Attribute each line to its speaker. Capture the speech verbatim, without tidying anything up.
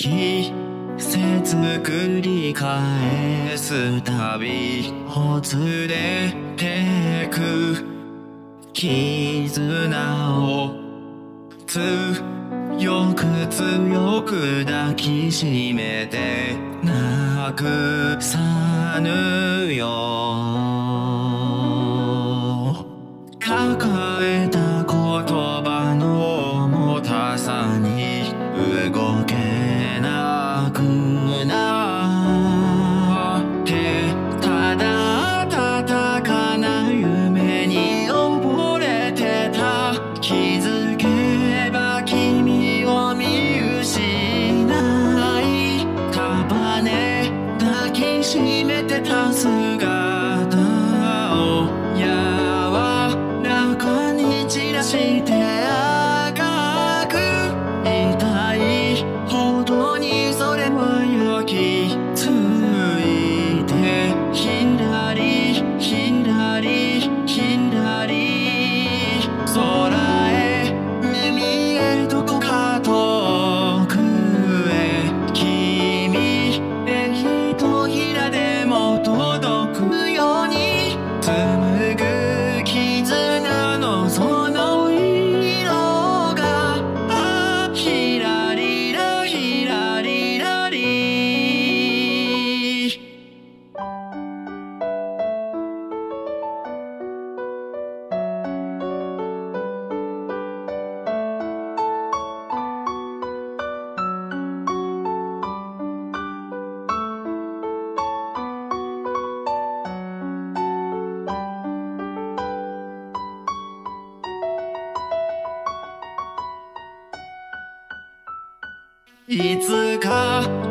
Speaker 1: 季節繰り返すたびほつれてく絆を強く強く抱きしめてなくさぬよ抱えた言葉の重たさに動けなくなってただ暖かな夢に溺れてた気づけば君を見失い束ね抱きしめてた姿を柔らかに散らして赤く痛いほどにそれは焼き付いてひらりひらりひらり空へ海へどこか遠くへ君へひとひらでも届くように紡ぐ絆のその色があひらりらひらりらりいつか